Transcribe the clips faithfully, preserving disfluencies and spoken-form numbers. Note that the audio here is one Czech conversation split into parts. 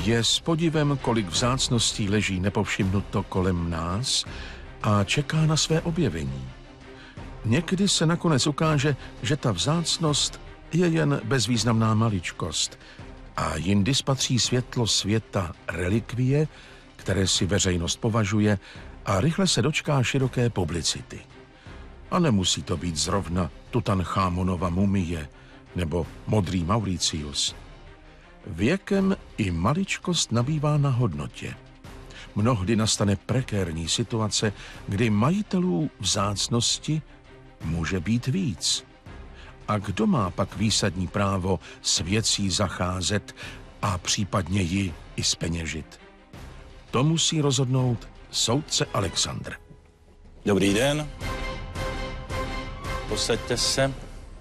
Je s podivem, kolik vzácností leží nepovšimnuto kolem nás a čeká na své objevení. Někdy se nakonec ukáže, že ta vzácnost je jen bezvýznamná maličkost a jindy spatří světlo světa relikvie, které si veřejnost považuje a rychle se dočká široké publicity. A nemusí to být zrovna Tutanchámonova mumie nebo modrý Mauricius. Věkem i maličkost nabývá na hodnotě. Mnohdy nastane prekérní situace, kdy majitelů vzácnosti může být víc. A kdo má pak výsadní právo s věcí zacházet a případně ji i zpeněžit? To musí rozhodnout soudce Alexandr. Dobrý den. Posaďte se.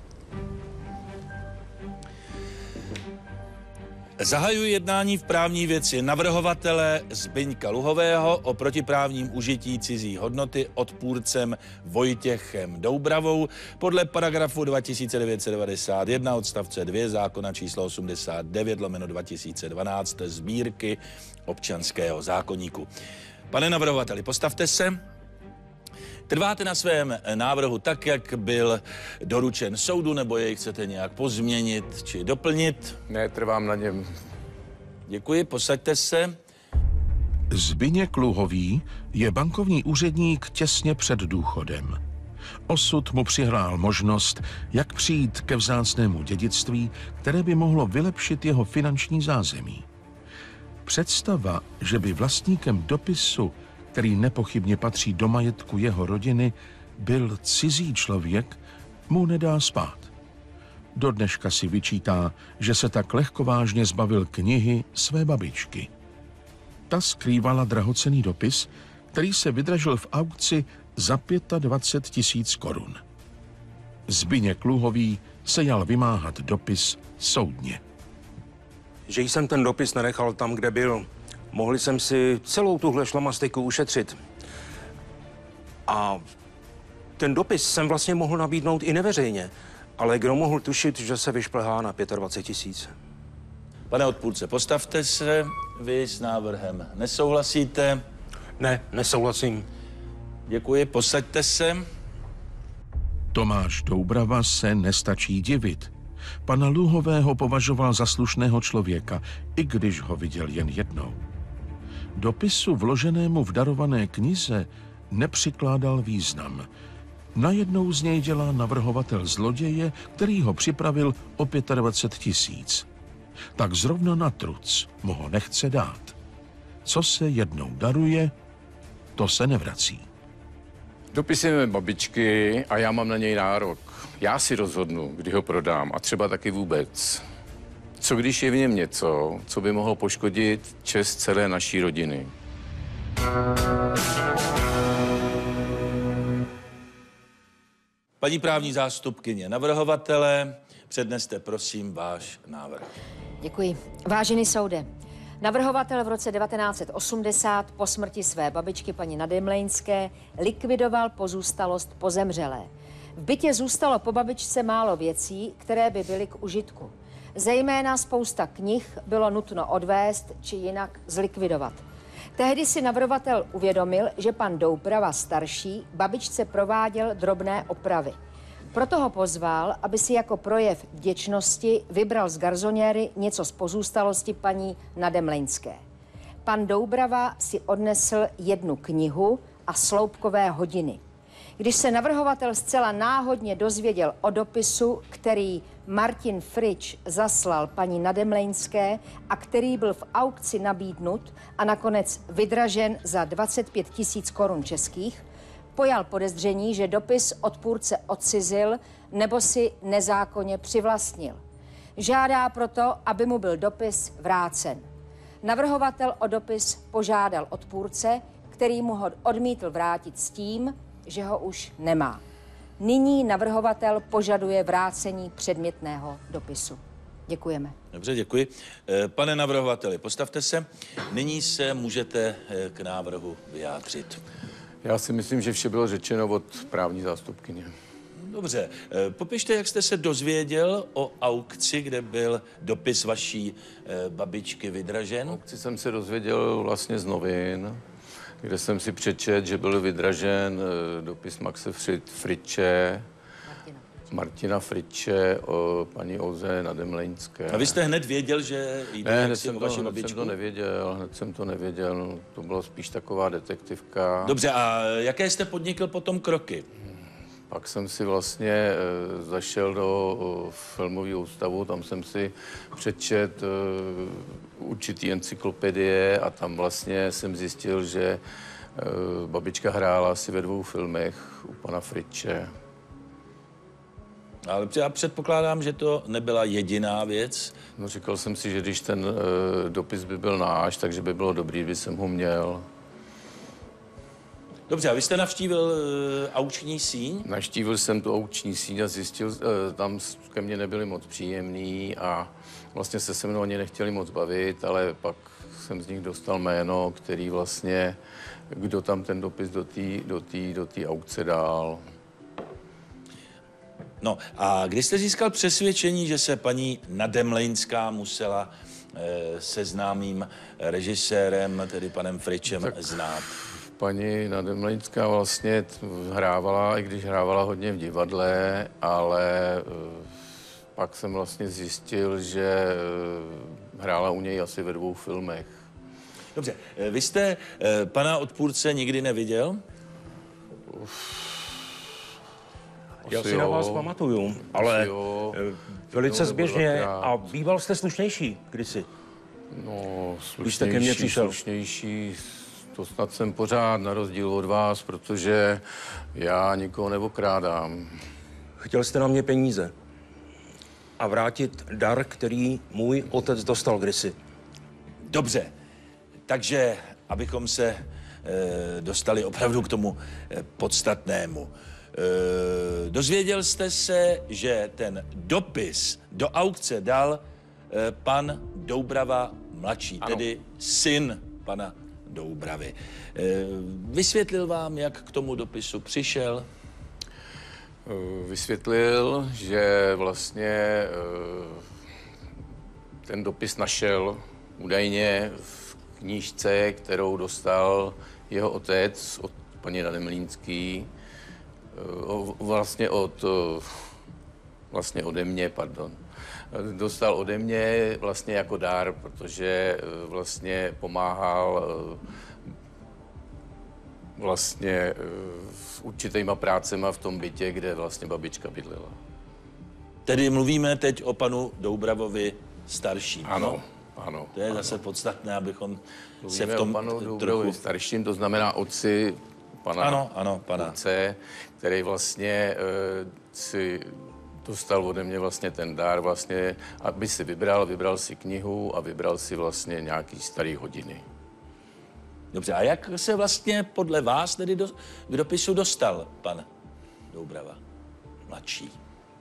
Zahajuji jednání v právní věci navrhovatele Zbyňka Luhového o protiprávním užití cizí hodnoty odpůrcem Vojtěchem Doubravou podle paragrafu dva tisíce devět set devadesát jedna odstavce dva zákona číslo osmdesát devět lomeno dva tisíce dvanáct sbírky občanského zákoníku. Pane navrhovateli, postavte se. Trváte na svém návrhu tak, jak byl doručen soudu, nebo jej chcete nějak pozměnit či doplnit? Ne, trvám na něm. Děkuji, posaďte se. Zbyněk Luhový je bankovní úředník těsně před důchodem. Osud mu přihrál možnost, jak přijít ke vzácnému dědictví, které by mohlo vylepšit jeho finanční zázemí. Představa, že by vlastníkem dopisu, který nepochybně patří do majetku jeho rodiny, byl cizí člověk, mu nedá spát. Do dneška si vyčítá, že se tak lehkovážně zbavil knihy své babičky. Ta skrývala drahocenný dopis, který se vydražil v aukci za dvacet pět tisíc korun. Zbyněk Luhový se jal vymáhat dopis soudně. Že jsem ten dopis nenechal tam, kde byl. Mohli jsem si celou tuhle šlamastiku ušetřit. A ten dopis jsem vlastně mohl nabídnout i neveřejně. Ale kdo mohl tušit, že se vyšplhá na dvacet pět tisíc? Pane odpůrce, postavte se. Vy s návrhem nesouhlasíte? Ne, nesouhlasím. Děkuji, posaďte se. Tomáš Doubrava se nestačí divit. Pana Luhového považoval za slušného člověka, i když ho viděl jen jednou. Dopisu vloženému v darované knize nepřikládal význam. Najednou z něj dělá navrhovatel zloděje, který ho připravil o dvacet pět tisíc. Tak zrovna na truc mu ho nechce dát. Co se jednou daruje, to se nevrací. Dopis je mé babičky a já mám na něj nárok. Já si rozhodnu, kdy ho prodám a třeba taky vůbec. Co když je v něm něco, co by mohlo poškodit čest celé naší rodiny? Paní právní zástupkyně navrhovatele, předneste prosím váš návrh. Děkuji. Vážený soude, navrhovatel v roce devatenáct set osmdesát po smrti své babičky paní Nademlejnské likvidoval pozůstalost po zemřelé. V bytě zůstalo po babičce málo věcí, které by byly k užitku. Zejména spousta knih bylo nutno odvést či jinak zlikvidovat. Tehdy si navrhovatel uvědomil, že pan Doubrava starší babičce prováděl drobné opravy. Proto ho pozval, aby si jako projev vděčnosti vybral z garzoniéry něco z pozůstalosti paní Nademlejnské. Pan Doubrava si odnesl jednu knihu a sloupkové hodiny. Když se navrhovatel zcela náhodně dozvěděl o dopisu, který Martin Frič zaslal paní Nademlejnské a který byl v aukci nabídnut a nakonec vydražen za dvacet pět tisíc korun českých, pojal podezření, že dopis odpůrce odcizil nebo si nezákonně přivlastnil. Žádá proto, aby mu byl dopis vrácen. Navrhovatel o dopis požádal odpůrce, který mu ho odmítl vrátit s tím, že ho už nemá. Nyní navrhovatel požaduje vrácení předmětného dopisu. Děkujeme. Dobře, děkuji. Pane navrhovateli, postavte se. Nyní se můžete k návrhu vyjádřit. Já si myslím, že vše bylo řečeno od právní zástupkyně. Dobře, eh, popište, jak jste se dozvěděl o aukci, kde byl dopis vaší eh, babičky vydražen. Aukci jsem se dozvěděl vlastně z novin, kde jsem si přečet, že byl vydražen eh, dopis Maxe Fri- Friče, Martina. Martina Friče o paní Olze Nademlejnské. A vy jste hned věděl, že jde Ne, hned jaksi jsem, o to, vaši hned babičku? jsem to nevěděl, hned jsem to nevěděl, no, to byla spíš taková detektivka. Dobře, a jaké jste podnikl potom kroky? Pak jsem si vlastně e, zašel do e, filmového ústavu, tam jsem si přečet e, určitý encyklopedie a tam vlastně jsem zjistil, že e, babička hrála asi ve dvou filmech u pana Friče. Ale já předpokládám, že to nebyla jediná věc. No, říkal jsem si, že když ten e, dopis by byl náš, takže by bylo dobrý, kdyby jsem ho měl. Dobře, a vy jste navštívil uh, aukční síň? Naštívil jsem tu aukční síň a zjistil, e, tam s- ke mně nebyli moc příjemný a vlastně se se mnou ani nechtěli moc bavit, ale pak jsem z nich dostal jméno, který vlastně, kdo tam ten dopis do té do té, do té aukce dal. No a kdy jste získal přesvědčení, že se paní Nademlejnská musela eh, se známým režisérem, tedy panem Fričem, tak znát? Paní Nademlejnská vlastně t- hrávala, i když hrávala hodně v divadle, ale e, pak jsem vlastně zjistil, že e, hrála u něj asi ve dvou filmech. Dobře, eh, vy jste eh, pana odpůrce nikdy neviděl? Já Asi si na jo. vás pamatuju, ale jo. eh, velice Jednou nebo zběžně dvakrát. a býval jste slušnější kdysi. No, Když jste ke mně slušnější, přišel. slušnější, to snad jsem pořád na rozdíl od vás, protože já nikoho neokrádám. Chtěl jste na mě peníze a vrátit dar, který můj otec dostal kdysi. Dobře, takže abychom se e, dostali opravdu k tomu e, podstatnému. E, dozvěděl jste se, že ten dopis do aukce dal e, pan Doubrava mladší, Ano. tedy syn pana Doubravy. E, vysvětlil vám, jak k tomu dopisu přišel? Eh, Vysvětlil, že vlastně eh, ten dopis našel údajně v knížce, kterou dostal jeho otec od paní Nademlínský, eh, o- vlastně od, eh, vlastně ode mě, pardon. Eh, Dostal ode mě vlastně jako dár, protože eh, vlastně pomáhal eh, vlastně eh, s určitýma prácema v tom bytě, kde vlastně babička bydlela. Tedy mluvíme teď o panu Doubravovi starším. Ano, ano. To je ano. zase podstatné, abychom se Mluvíme v tom o panu trochu... Doubrovi starším, to znamená otci pana Ano, ano, pana. otce, který vlastně e, si dostal ode mě vlastně ten dár, vlastně, aby si vybral, vybral si knihu a vybral si vlastně nějaký starý hodiny. Dobře, a jak se vlastně podle vás tedy do, k dopisu dostal pan Doubrava mladší?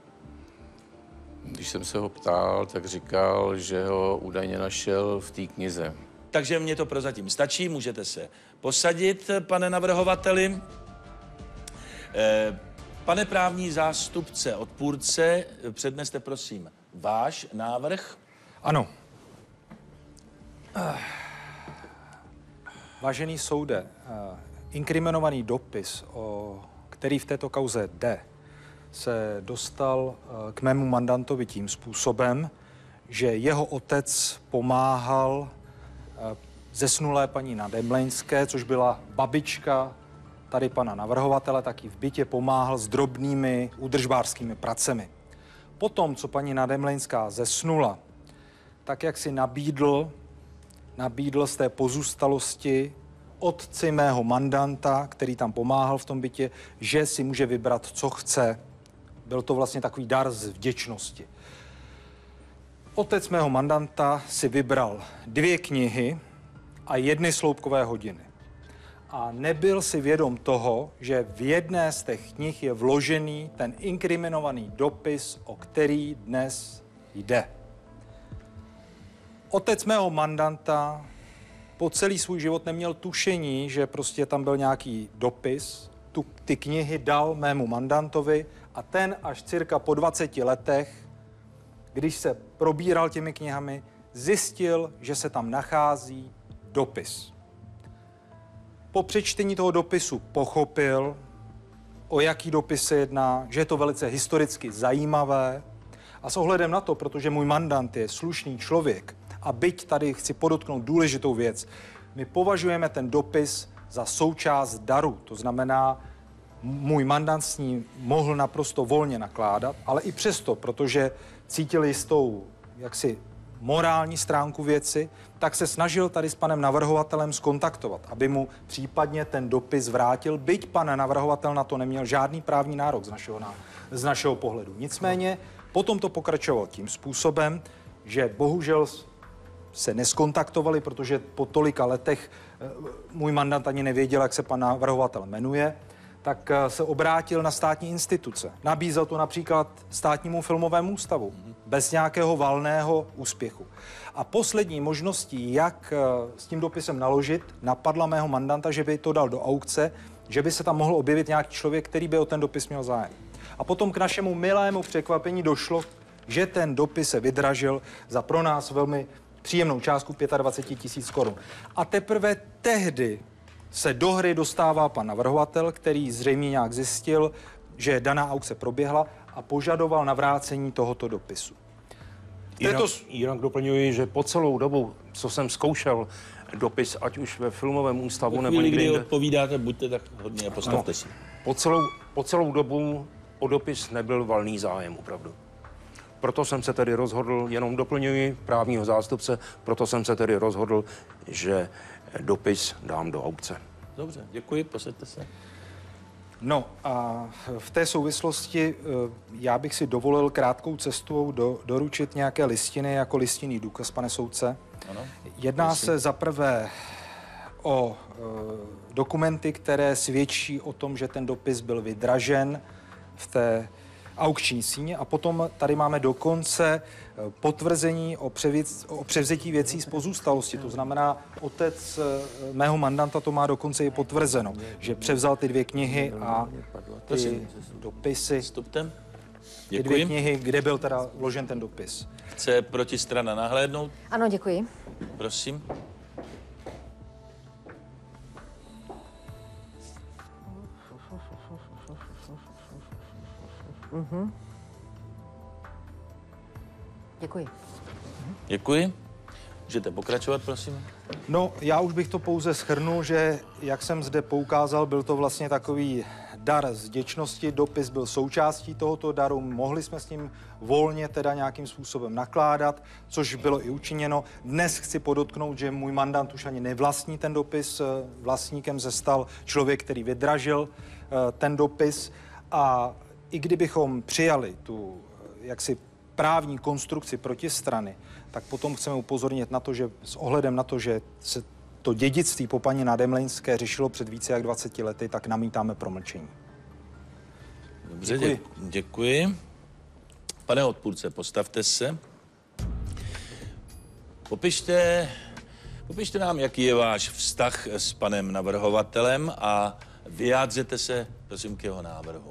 Když jsem se ho ptal, tak říkal, že ho údajně našel v té knize. Takže mně to prozatím stačí, můžete se posadit, pane navrhovateli. Eh, pane právní zástupce odpůrce, předneste prosím váš návrh. Ano. Eh, Vážený soude, eh, inkriminovaný dopis, o který v této kauze jde, se dostal eh, k mému mandantovi tím způsobem, že jeho otec pomáhal eh, zesnulé paní Nademlejnské, což byla babička tady pana navrhovatele, taky v bytě pomáhal s drobnými údržbářskými pracemi. Potom, co paní Nademlejnská zesnula, tak jak si nabídl, nabídl z té pozůstalosti otci mého mandanta, který tam pomáhal v tom bytě, že si může vybrat, co chce. Byl to vlastně takový dar z vděčnosti. Otec mého mandanta si vybral dvě knihy a jedny sloupkové hodiny. A nebyl si vědom toho, že v jedné z těch knih je vložený ten inkriminovaný dopis, o který dnes jde. Otec mého mandanta po celý svůj život neměl tušení, že prostě tam byl nějaký dopis. Tu, ty knihy dal mému mandantovi A ten až cirka po dvaceti letech, když se probíral těmi knihami, zjistil, že se tam nachází dopis. Po přečtení toho dopisu pochopil, o jaký dopis se jedná, že je to velice historicky zajímavé. A s ohledem na to, protože můj mandant je slušný člověk, a byť tady chci podotknout důležitou věc, my považujeme ten dopis za součást daru. To znamená, můj mandant s ním mohl naprosto volně nakládat, ale i přesto, protože cítil jistou jaksi morální stránku věci, tak se snažil tady s panem navrhovatelem skontaktovat, aby mu případně ten dopis vrátil, byť pan navrhovatel na to neměl žádný právní nárok z našeho, z našeho pohledu. Nicméně potom to pokračovalo tím způsobem, že bohužel se neskontaktovali, protože po tolika letech můj mandant ani nevěděl, jak se pan navrhovatel jmenuje, tak se obrátil na státní instituce. Nabízel to například Státnímu filmovému ústavu, bez nějakého valného úspěchu. A poslední možností, jak s tím dopisem naložit, napadla mého mandanta, že by to dal do aukce, že by se tam mohl objevit nějaký člověk, který by o ten dopis měl zájem. A potom k našemu milému překvapení došlo, že ten dopis se vydražil za pro nás velmi příjemnou částku dvacet pět tisíc korun. A teprve tehdy se do hry dostává pan navrhovatel, který zřejmě nějak zjistil, že daná aukce proběhla a požadoval navrácení tohoto dopisu. Jinak, to... jinak doplňuji, že po celou dobu, co jsem zkoušel dopis, ať už ve filmovém ústavu nebo někde jinde... odpovídáte, buďte tak hodně a postavte no, si. Po celou, po celou dobu o dopis nebyl valný zájem, opravdu. Proto jsem se tedy rozhodl, jenom doplňuji právního zástupce, proto jsem se tedy rozhodl, že dopis dám do aukce. Dobře, děkuji, posaďte se. No a v té souvislosti já bych si dovolil krátkou cestou do, doručit nějaké listiny jako listinný důkaz, pane soudce. Ano, Jedná prosím. se zaprvé o e, dokumenty, které svědčí o tom, že ten dopis byl vydražen v té aukční síně, a potom tady máme dokonce potvrzení o, převěc, o převzetí věcí z pozůstalosti. To znamená, otec mého mandanta to má dokonce i potvrzeno, že převzal ty dvě knihy a ty dopisy. Vstupte. Ty dvě knihy, kde byl teda vložen ten dopis. Chce protistrana nahlédnout? Ano, děkuji. Prosím. Mhm. Děkuji. Děkuji. Můžete pokračovat, prosím. No, já už bych to pouze shrnul, že, jak jsem zde poukázal, byl to vlastně takový dar z vděčnosti. Dopis byl součástí tohoto daru, mohli jsme s ním volně teda nějakým způsobem nakládat, což bylo i učiněno. Dnes chci podotknout, že můj mandant už ani nevlastní ten dopis. Vlastníkem se stal člověk, který vydražil ten dopis, a i kdybychom přijali tu jaksi právní konstrukci protistrany, tak potom chceme upozornit na to, že s ohledem na to, že se to dědictví po paní Nademlejnské řešilo před více jak dvaceti lety, tak namítáme promlčení. Dobře, děkuji. děkuji. Pane odpůrce, postavte se. Popište, popište nám, jaký je váš vztah s panem navrhovatelem a vyjádřete se, prosím, k jeho návrhu.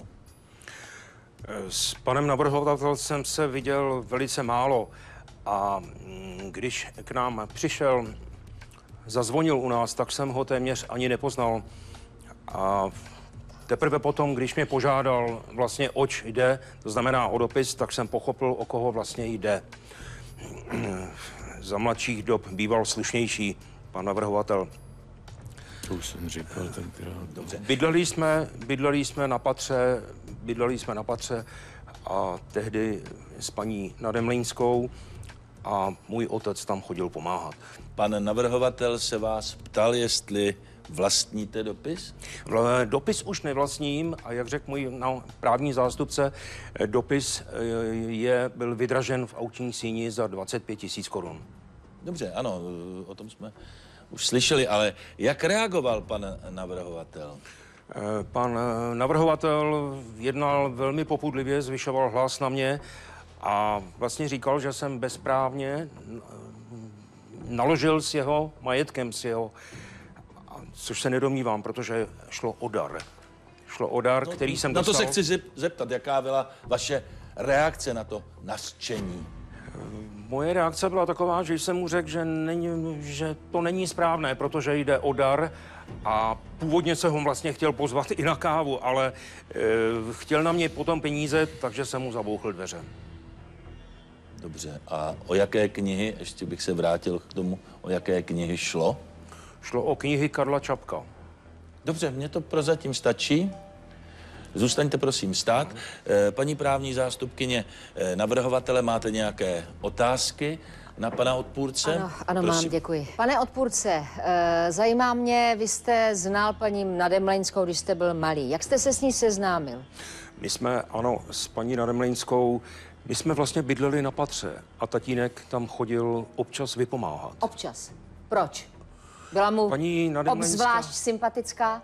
S panem navrhovatelem jsem se viděl velice málo a když k nám přišel, zazvonil u nás, tak jsem ho téměř ani nepoznal. A teprve potom, když mě požádal vlastně, oč jde, to znamená o dopis, tak jsem pochopil, o koho vlastně jde. Za mladších dob býval slušnější pan navrhovatel. To už jsem říkal tenkrát. Dobře. Bydleli jsme, bydleli jsme na patře, bydleli jsme na patře a tehdy s paní Nademlejnskou a můj otec tam chodil pomáhat. Pan navrhovatel se vás ptal, jestli vlastníte dopis? Dopis už nevlastním a jak řekl můj no, právní zástupce, dopis je, byl vydražen v aukční síni za dvacet pět tisíc korun. Dobře, ano, o tom jsme už slyšeli, ale jak reagoval pan navrhovatel? Pan navrhovatel jednal velmi popudlivě, zvyšoval hlas na mě a vlastně říkal, že jsem bezprávně naložil s jeho majetkem, s jeho, což se nedomnívám, protože šlo o dar. Šlo o dar, který jsem Na to dostal. se chci zep- zeptat, jaká byla vaše reakce na to nařčení? Moje reakce byla taková, že jsem mu řekl, že, není, že to není správné, protože jde o dar a původně se ho vlastně chtěl pozvat i na kávu, ale e, chtěl na mě potom peníze, takže jsem mu zabouchl dveře. Dobře, a o jaké knihy, ještě bych se vrátil k tomu, o jaké knihy šlo? Šlo o knihy Karla Čapka. Dobře, mně to prozatím stačí. Zůstaňte prosím stát. Eh, Paní právní zástupkyně eh, navrhovatele, máte nějaké otázky na pana odpůrce? Ano, ano mám, Prosím. děkuji. Pane odpůrce, eh, zajímá mě, vy jste znal paní Nademleinskou, když jste byl malý. Jak jste se s ní seznámil? My jsme, ano, s paní Nademleinskou, my jsme vlastně bydleli na patře a tatínek tam chodil občas vypomáhat. Občas. Proč? Byla mu Paní Nademleinská- obzvlášť sympatická?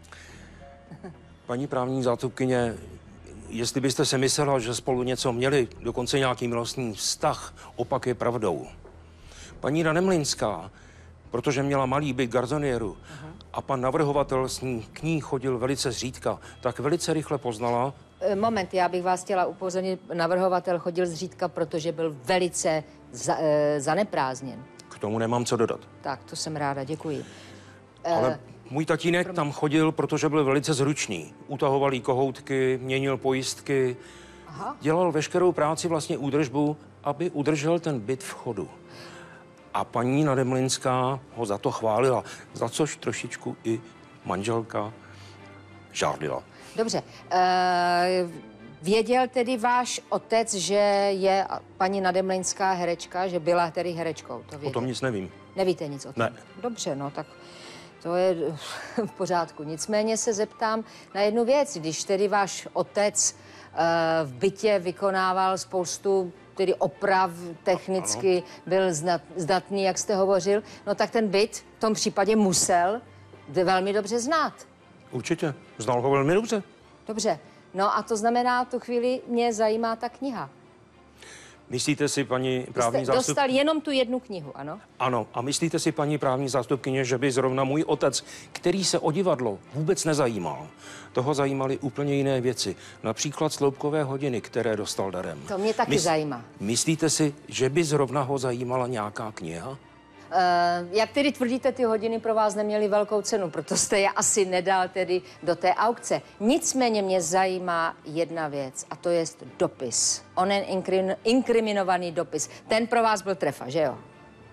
Paní právní zástupkyně, jestli byste si myslela, že spolu něco měli, dokonce nějaký milostný vztah, opak je pravdou. Paní Nademleinská, protože měla malý byt garzonieru a pan navrhovatel s ní k ní chodil velice zřídka, tak velice rychle poznala. Eh, Moment, já bych vás chtěla upozornit. Navrhovatel chodil zřídka, protože byl velice za, eh, zaneprázdněn. K tomu nemám co dodat. Tak, to jsem ráda, děkuji. Ale můj tatínek tam chodil, protože byl velice zručný. Utahoval jí kohoutky, měnil pojistky, Aha. dělal veškerou práci, vlastně údržbu, aby udržel ten byt v chodu. A paní Nademleinská ho za to chválila, za což trošičku i manželka žádlila. Dobře. Eh, věděl tedy váš otec, že je paní Nademleinská herečka, že byla tedy herečkou? To O věděl. tom nic nevím. Nevíte nic o tom? Ne. Dobře, no tak to je v pořádku. Nicméně se zeptám na jednu věc. Když tedy váš otec eh, v bytě vykonával spoustu tedy oprav, technicky byl znat, zdatný, jak jste hovořil, no tak ten byt v tom případě musel velmi dobře znát. Určitě, znal ho velmi dobře. Dobře. No a to znamená, tu chvíli mě zajímá ta kniha. Myslíte si, paní Vy právní jste zástup... dostal jenom tu jednu knihu, ano? Ano, a myslíte si, paní právní zástupkyně, že by zrovna můj otec, který se o divadlo vůbec nezajímal, toho zajímaly úplně jiné věci, například sloupkové hodiny, které dostal darem. To mě taky zajímá. Myslíte si, že by zrovna ho zajímala nějaká kniha? Uh, jak tedy tvrdíte, ty hodiny pro vás neměly velkou cenu, proto jste je asi nedal tedy do té aukce. Nicméně mě zajímá jedna věc, a to je dopis. Onen inkrim, inkriminovaný dopis. Ten pro vás byl trefa, že jo?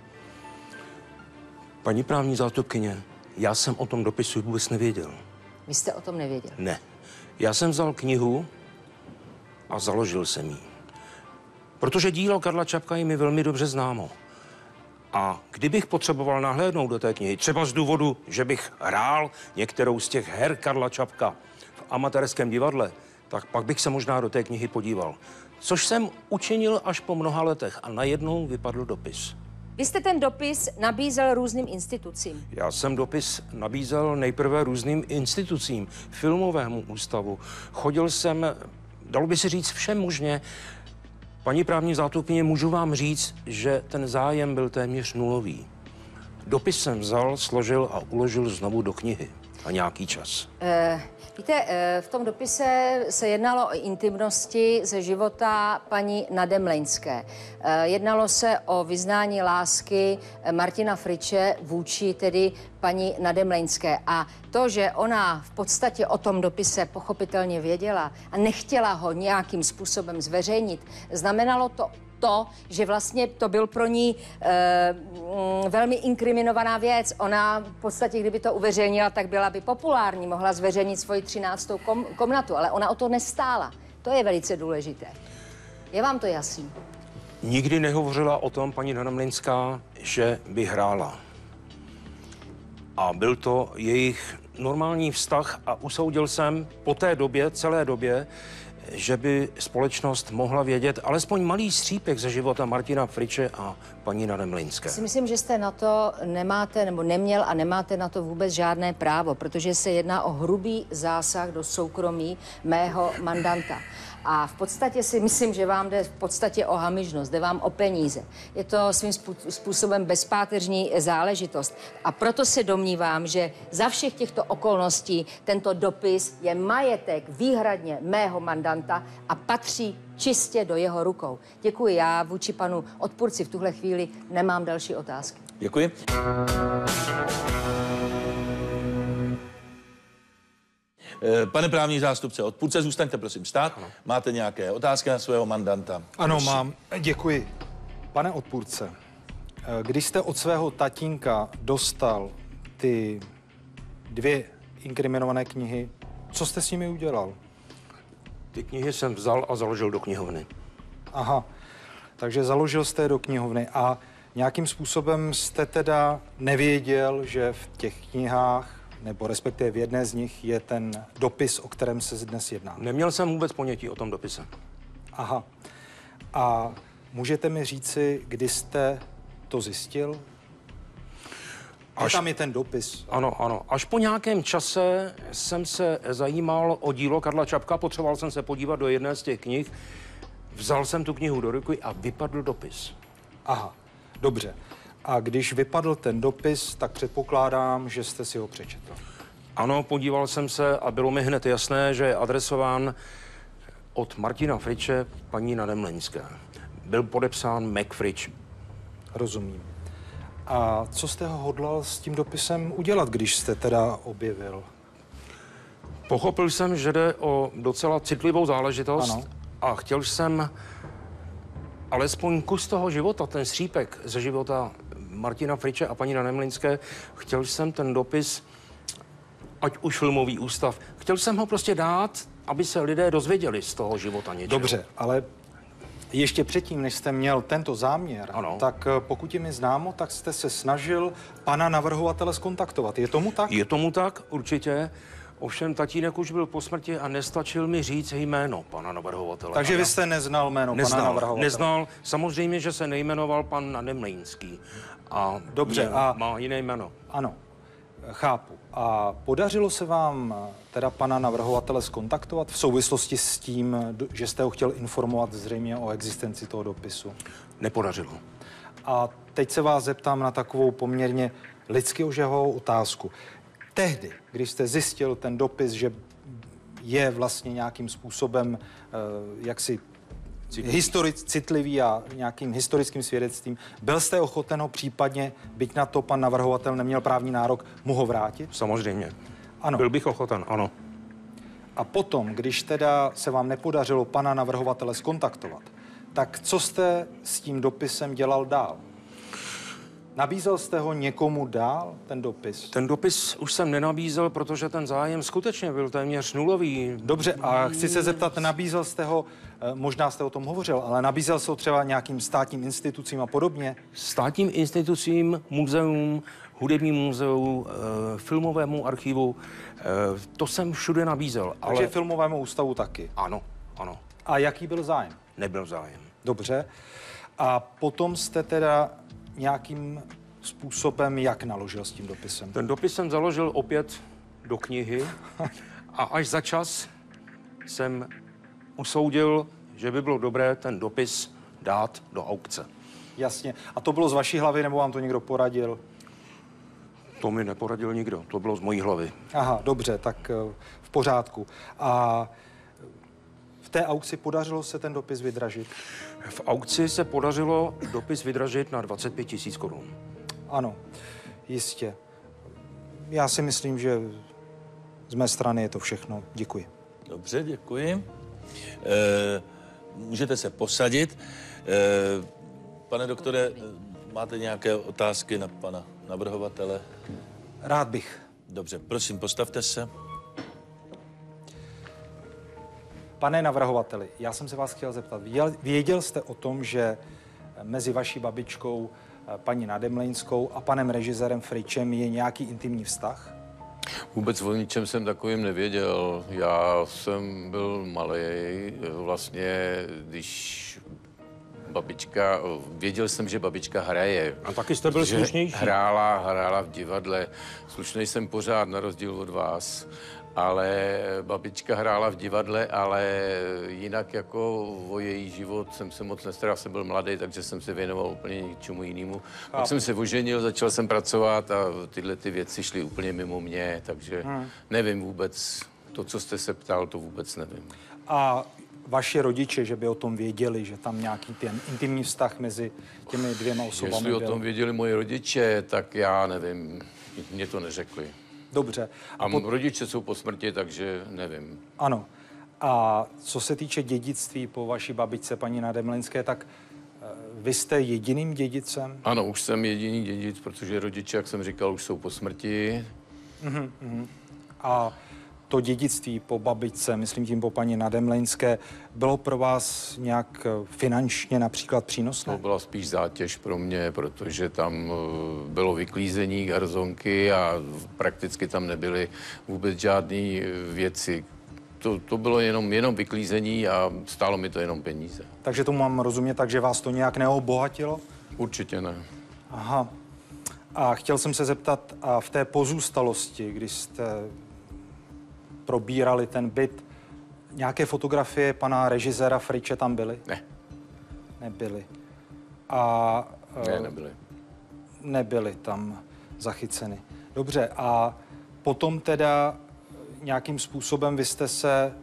Paní právní zástupkyně, já jsem o tom dopisu vůbec nevěděl. Vy jste o tom nevěděl. Ne. Já jsem vzal knihu a založil jsem ji. Protože dílo Karla Čapka je mi velmi dobře známo. A kdybych potřeboval nahlédnout do té knihy, třeba z důvodu, že bych hrál některou z těch her Karla Čapka v amatérském divadle, tak pak bych se možná do té knihy podíval. Což jsem učinil až po mnoha letech a najednou vypadl dopis. Vy jste ten dopis nabízel různým institucím. Já jsem dopis nabízel nejprve různým institucím, filmovému ústavu. Chodil jsem, dalo by se říct, všem možně. Paní právní zástupkyně, můžu vám říct, že ten zájem byl téměř nulový. Dopis jsem vzal, složil a uložil znovu do knihy na nějaký čas. Uh, víte, uh, v tom dopise se jednalo o intimnosti ze života paní Nademleinské. Uh, jednalo se o vyznání lásky Martina Friče vůči tedy paní Nademleinské. A to, že ona v podstatě o tom dopise pochopitelně věděla a nechtěla ho nějakým způsobem zveřejnit, znamenalo to to, že vlastně to byl pro ní e, m, velmi inkriminovaná věc. Ona v podstatě, kdyby to uveřejnila, tak byla by populární, mohla zveřejnit svoji třináctou kom, komnatu, ale ona o to nestála. To je velice důležité. Je vám to jasný? Nikdy nehovořila o tom paní Nademleinská, že by hrála. A byl to jejich normální vztah a usoudil jsem po té době, celé době, že by společnost mohla vědět alespoň malý střípek ze života Martina Friče a paní Nademleinské. Si myslím, že jste na to nemáte, nebo neměl a nemáte na to vůbec žádné právo, protože se jedná o hrubý zásah do soukromí mého mandanta. A v podstatě si myslím, že vám jde v podstatě o hamižnost, jde vám o peníze. Je to svým způsobem bezpáteřní záležitost. A proto se domnívám, že za všech těchto okolností tento dopis je majetek výhradně mého mandanta a patří čistě do jeho rukou. Děkuji, já vůči panu odpůrci v tuhle chvíli nemám další otázky. Děkuji. Pane právní zástupce odpůrce, zůstaňte prosím stát. Ano. Máte nějaké otázky na svého mandanta? Ano, prosím. Mám. Děkuji. Pane odpůrce, když jste od svého tatínka dostal ty dvě inkriminované knihy, co jste s nimi udělal? Ty knihy jsem vzal a založil do knihovny. Aha, takže založil jste je do knihovny a nějakým způsobem jste teda nevěděl, že v těch knihách, nebo respektive v jedné z nich, je ten dopis, o kterém se dnes jedná? Neměl jsem vůbec ponětí o tom dopise. Aha. A můžete mi říci, kdy jste to zjistil? Až tam je ten dopis. Ano, ano. Až po nějakém čase jsem se zajímal o dílo Karla Čapka, potřeboval jsem se podívat do jedné z těch knih, vzal jsem tu knihu do ruky a vypadl dopis. Aha, dobře. A když vypadl ten dopis, tak předpokládám, že jste si ho přečetl. Ano, podíval jsem se a bylo mi hned jasné, že je adresován od Martina Friče paní Nademleňské. Byl podepsán Mac Frič. Rozumím. A co jste ho hodlal s tím dopisem udělat, když jste teda objevil? Pochopil jsem, že jde o docela citlivou záležitost. Ano. A chtěl jsem alespoň kus toho života, ten střípek ze života Martina Friče a paní Nademlinské, chtěl jsem ten dopis, ať už filmový ústav, chtěl jsem ho prostě dát, aby se lidé dozvěděli z toho života něčeho. Dobře, ale ještě předtím, než jste měl tento záměr, ano. tak pokud je mi známo, tak jste se snažil pana navrhovatele skontaktovat. Je tomu tak? Je tomu tak, určitě. Ovšem tatínek už byl po smrti a nestačil mi říct jméno pana navrhovatele. Takže vy jste neznal jméno neznal, pana navrhovatele? Neznal. Samozřejmě, že se nejmenoval pan Nademlejnský. A dobře, a má jiné jméno. Ano, chápu. A podařilo se vám teda pana navrhovatele skontaktovat v souvislosti s tím, že jste ho chtěl informovat zřejmě o existenci toho dopisu? Nepodařilo. A teď se vás zeptám na takovou poměrně lidsky ožehavou otázku. Tehdy, když jste zjistil ten dopis, že je vlastně nějakým způsobem uh, jaksi historic, citlivý a nějakým historickým svědectvím, byl jste ochoten ho případně, byť na to pan navrhovatel neměl právní nárok, mu ho vrátit? Samozřejmě. Ano. Byl bych ochoten, ano. A potom, když teda se vám nepodařilo pana navrhovatele skontaktovat, tak co jste s tím dopisem dělal dál? Nabízel jste ho někomu dál, ten dopis? Ten dopis už jsem nenabízel, protože ten zájem skutečně byl téměř nulový. Dobře, a chci se zeptat, nabízel jste ho, možná jste o tom hovořil, ale nabízel se ho třeba nějakým státním institucím a podobně? Státním institucím, muzeum, hudebnímu muzeu, e, filmovému archivu, e, to jsem všude nabízel. Takže ale... filmovému ústavu taky? Ano, ano. A jaký byl zájem? Nebyl zájem. Dobře. A potom jste teda nějakým způsobem jak naložil s tím dopisem? Ten dopis jsem založil opět do knihy a až za čas jsem usoudil, že by bylo dobré ten dopis dát do aukce. Jasně. A to bylo z vaší hlavy, nebo vám to někdo poradil? To mi neporadil nikdo, to bylo z mojí hlavy. Aha, dobře, tak v pořádku. A v té aukci podařilo se ten dopis vydražit? V aukci se podařilo dopis vydražit na dvacet pět tisíc korun. Ano, jistě. Já si myslím, že z mé strany je to všechno. Děkuji. Dobře, děkuji. E, můžete se posadit. E, pane doktore, máte nějaké otázky na pana navrhovatele? Rád bych. Dobře, prosím, postavte se. Pane navrhovateli, já jsem se vás chtěl zeptat. Věděl jste o tom, že mezi vaší babičkou, paní Nademlejnskou, a panem režisérem Fričem je nějaký intimní vztah? Vůbec o ničem jsem takovým nevěděl. Já jsem byl malý, vlastně, když babička, věděl jsem, že babička hraje. A taky jste byl slušnější. Hrála, hrála v divadle. Slušnej jsem pořád, na rozdíl od vás. ale babička hrála v divadle, ale jinak jako o její život jsem se moc nestaral, jsem byl mladý, takže jsem se věnoval úplně něčemu jinému. Pak jsem se oženil, začal jsem pracovat a tyhle ty věci šly úplně mimo mě, takže hmm. nevím vůbec, to, co jste se ptal, to vůbec nevím. A vaši rodiče, že by o tom věděli, že tam nějaký ten intimní vztah mezi těmi dvěma osobami Jestli byl? o tom věděli moji rodiče, tak já nevím, mě to neřekli. Dobře. A, a pot... rodiče jsou po smrti, takže nevím. Ano. A co se týče dědictví po vaší babičce, paní Nademlinské, tak vy jste jediným dědicem? Ano, už jsem jediný dědic, protože rodiče, jak jsem říkal, už jsou po smrti. Uh-huh, uh-huh. A to dědictví po babičce, myslím tím po paní Nademlinské, bylo pro vás nějak finančně například přínosné? To byla spíš zátěž pro mě, protože tam bylo vyklízení garzonky a prakticky tam nebyly vůbec žádné věci. To, to bylo jenom, jenom vyklízení a stálo mi to jenom peníze. Takže tomu mám rozumět, takže vás to nějak neobohatilo? Určitě ne. Aha. A chtěl jsem se zeptat, a v té pozůstalosti, když jste probírali ten byt, nějaké fotografie pana režiséra Friče tam byly? Ne. Nebyly. A... Ne, nebyly. Nebyly tam zachyceny. Dobře, a potom teda nějakým způsobem vy jste se e,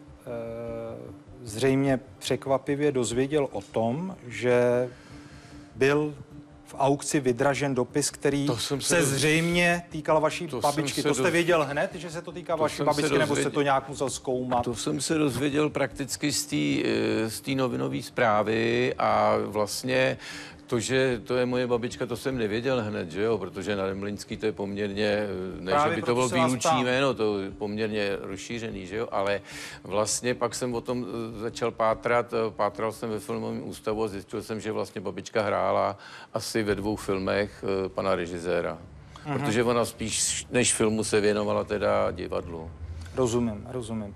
zřejmě překvapivě dozvěděl o tom, že byl v aukci vydražen dopis, který se, se zřejmě týkal vaší to babičky. To jste doz... věděl hned, že se to týká to vaší babičky, dozvěděl... nebo jste to nějak musel zkoumat? To jsem se dozvěděl prakticky z té novinové zprávy a vlastně to, že to je moje babička, to jsem nevěděl hned, že jo, protože na Demlinský to je poměrně, ne, právě že by to bylo výlučný jméno, to je poměrně rozšířený, že jo, ale vlastně pak jsem o tom začal pátrat, pátral jsem ve filmovém ústavu a zjistil jsem, že vlastně babička hrála asi ve dvou filmech pana režiséra, mhm. protože ona spíš než filmu se věnovala teda divadlu. Rozumím, rozumím.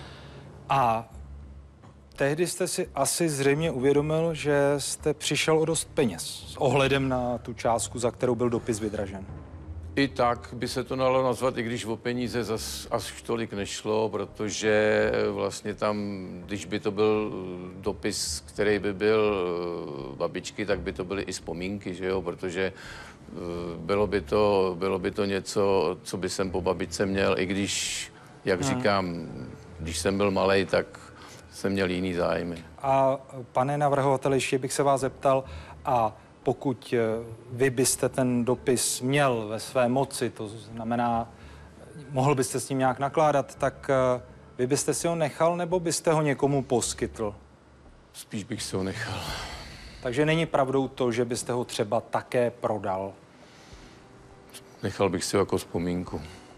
A tehdy jste si asi zřejmě uvědomil, že jste přišel o dost peněz s ohledem na tu částku, za kterou byl dopis vydražen. I tak by se to dalo nazvat, i když o peníze zas až tolik nešlo, protože vlastně tam, když by to byl dopis, který by byl babičky, tak by to byly i vzpomínky, že jo, protože bylo by to, bylo by to něco, co by jsem po babičce měl, i když, jak hmm. říkám, když jsem byl malej, tak jsem měl jiný zájmy. A pane navrhovateli, ještě bych se vás zeptal, a pokud vy byste ten dopis měl ve své moci, to znamená, mohl byste s ním nějak nakládat, tak vy byste si ho nechal, nebo byste ho někomu poskytl? Spíš bych si ho nechal. Takže není pravdou to, že byste ho třeba také prodal? Nechal bych si ho jako vzpomínku.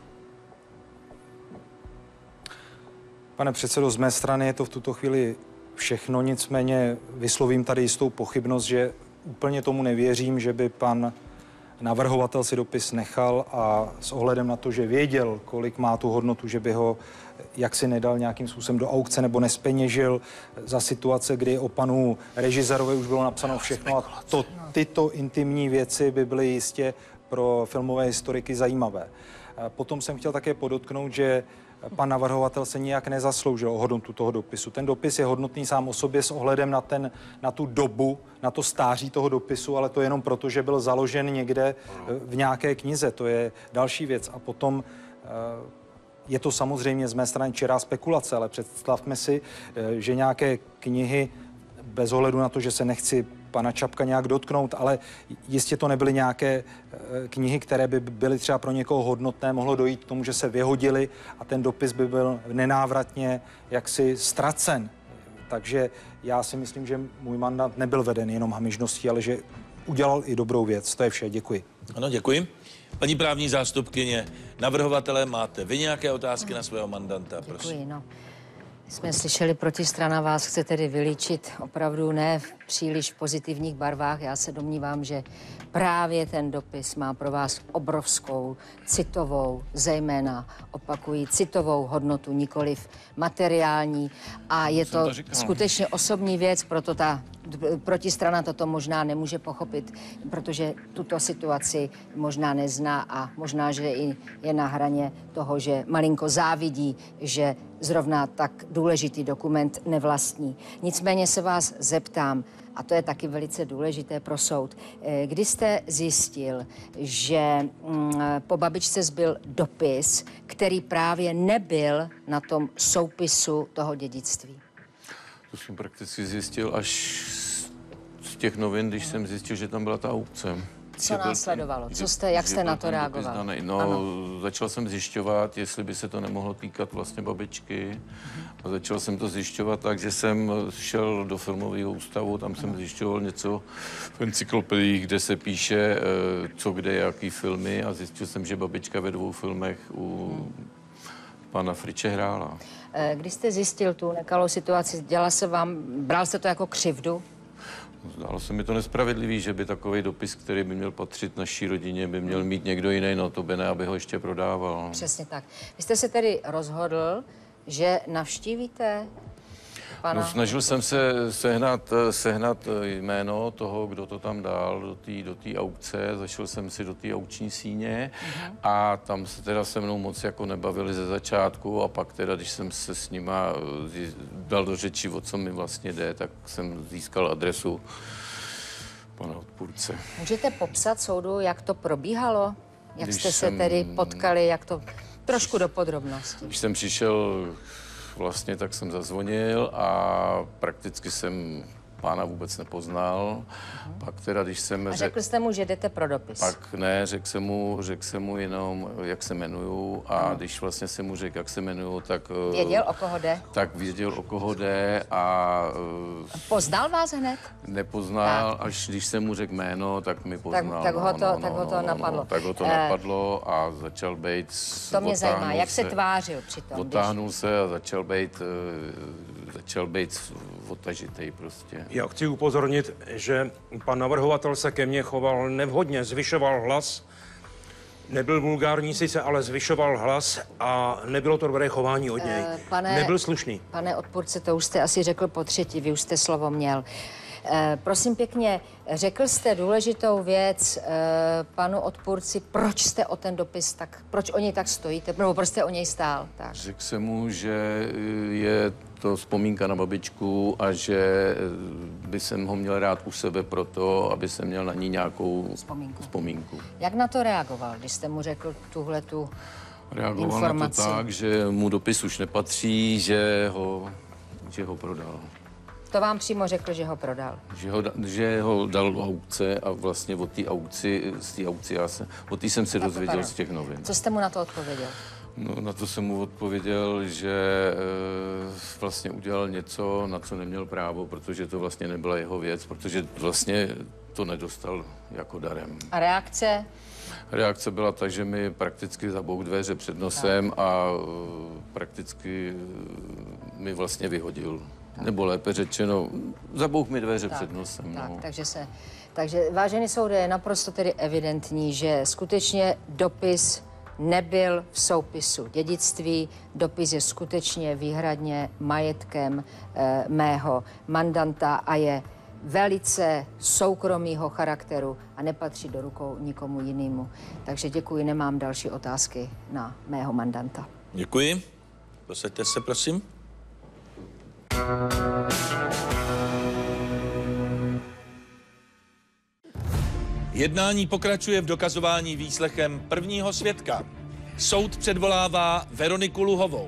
Pane předsedo, z mé strany je to v tuto chvíli všechno, nicméně vyslovím tady jistou pochybnost, že úplně tomu nevěřím, že by pan navrhovatel si dopis nechal a s ohledem na to, že věděl, kolik má tu hodnotu, že by ho jaksi nedal nějakým způsobem do aukce nebo nespeněžil za situace, kdy o panu režisérovi už bylo napsáno všechno a to, tyto intimní věci by byly jistě pro filmové historiky zajímavé. Potom jsem chtěl také podotknout, že pan navrhovatel se nijak nezasloužil o hodnotu toho dopisu. Ten dopis je hodnotný sám o sobě s ohledem na, ten, na tu dobu, na to stáří toho dopisu, ale to jenom proto, že byl založen někde v nějaké knize. To je další věc. A potom je to samozřejmě z mé strany čirá spekulace, ale představme si, že nějaké knihy, bez ohledu na to, že se nechci pana Čapka nějak dotknout, ale jistě to nebyly nějaké knihy, které by byly třeba pro někoho hodnotné, mohlo dojít k tomu, že se vyhodily a ten dopis by byl nenávratně jaksi ztracen. Takže já si myslím, že můj mandát nebyl veden jenom hamižností, ale že udělal i dobrou věc. To je vše. Děkuji. Ano, děkuji. Paní právní zástupkyně, navrhovatele, máte vy nějaké otázky na svého mandanta? Děkuji, prosím. no. Jsme slyšeli, protistrana vás chce tedy vylíčit opravdu ne v příliš pozitivních barvách. Já se domnívám, že právě ten dopis má pro vás obrovskou citovou, zejména opakují citovou hodnotu, nikoliv materiální. A je to, to skutečně osobní věc, proto ta protistrana toto možná nemůže pochopit, protože tuto situaci možná nezná a možná, že i je na hraně toho, že malinko závidí, že zrovna tak důležitý dokument nevlastní. Nicméně se vás zeptám, a to je taky velice důležité pro soud, kdy jste zjistil, že po babičce zbyl dopis, který právě nebyl na tom soupisu toho dědictví? To jsem prakticky zjistil až z těch novin, když jsem zjistil, že tam byla ta aukce. Co následovalo? Co jste, jak jste na to reagoval? No, ano. Začal jsem zjišťovat, jestli by se to nemohlo týkat vlastně babičky. A začal jsem to zjišťovat tak, že jsem šel do filmového ústavu, tam jsem zjišťoval něco v encyklopedii, kde se píše, co kde, jaký filmy, a zjistil jsem, že babička ve dvou filmech u pana Friče hrála. Když jste zjistil tu nekalou situaci, dělal se vám, bral jste to jako křivdu? Zdálo se mi to nespravedlivý, že by takový dopis, který by měl patřit naší rodině, by měl mít někdo jiný, no to by ne, aby ho ještě prodával. Přesně tak. Vy jste se tedy rozhodl, že navštívíte pana... No, snažil jsem se sehnat, sehnat jméno toho, kdo to tam dal do té do té aukce. Zašel jsem si do té aukční síně uh-huh. a tam se teda se mnou moc jako nebavili ze začátku, a pak teda, když jsem se s nima dal do řeči, o co mi vlastně jde, tak jsem získal adresu pana odpůrce. Můžete popsat soudu, jak to probíhalo? Jak Když jste se jsem... tedy potkali, jak to... Trošku do podrobností. Když jsem přišel vlastně, tak jsem zazvonil a prakticky jsem pána vůbec nepoznal. Uh-huh. Pak teda, když jsem... A řekl jste mu, že jdete pro dopis? Pak ne, řekl jsem mu, řekl jsem mu jenom, jak se jmenuju, a uh-huh. když vlastně jsem mu řekl, jak se jmenuju, tak... Věděl, o koho jde? Tak věděl, o koho jde a... Poznal vás hned? Nepoznal, tak. Až když jsem mu řekl jméno, tak mi poznal. Tak, tak ho to, no, no, tak ho to no, napadlo. No, tak ho to uh, napadlo a začal být... To mě zajímá, jak se tvářil přitom? Otáhnul když... se a začal být, začal být otažitej prostě. Já chci upozornit, že pan navrhovatel se ke mně choval nevhodně, zvyšoval hlas. Nebyl vulgární sice, ale zvyšoval hlas a nebylo to dobré chování od něj. Uh, pane, Nebyl slušný. Pane odpůrce, to už jste asi řekl po třetí, vy už jste slovo měl. Eh, prosím pěkně, řekl jste důležitou věc eh, panu odpůrci, proč jste o ten dopis tak, proč o něj tak stojíte, nebo proč jste o něj stál? Tak. Řekl jsem mu, že je to vzpomínka na babičku a že by jsem ho měl rád u sebe proto, aby jsem měl na ní nějakou vzpomínku. vzpomínku. Jak na to reagoval, když jste mu řekl tuhle tu Reagoval informaci? na to tak, že mu dopis už nepatří, že ho, že ho prodal. To vám přímo řekl, že ho prodal? Že ho, že ho dal do aukce a vlastně od té aukci, z té aukci já se, od té jsem se dozvěděl z těch novin. Co jste mu na to odpověděl? No, na to jsem mu odpověděl, že e, vlastně udělal něco, na co neměl právo, protože to vlastně nebyla jeho věc, protože vlastně to nedostal jako darem. A reakce? Reakce byla ta, že mi prakticky zabouch dveře před nosem tak. a e, prakticky e, mi vlastně vyhodil. Tak. Nebo lépe řečeno, zabouch mi dveře tak, před nosem. Tak, no. takže se, takže vážený soude, je naprosto tedy evidentní, že skutečně dopis nebyl v soupisu dědictví. Dopis je skutečně výhradně majetkem e, mého mandanta a je velice soukromého charakteru a nepatří do rukou nikomu jinému. Takže děkuji, nemám další otázky na mého mandanta. Děkuji. Posaďte se, prosím. Jednání pokračuje v dokazování výslechem prvního svědka. Soud předvolává Veroniku Luhovou.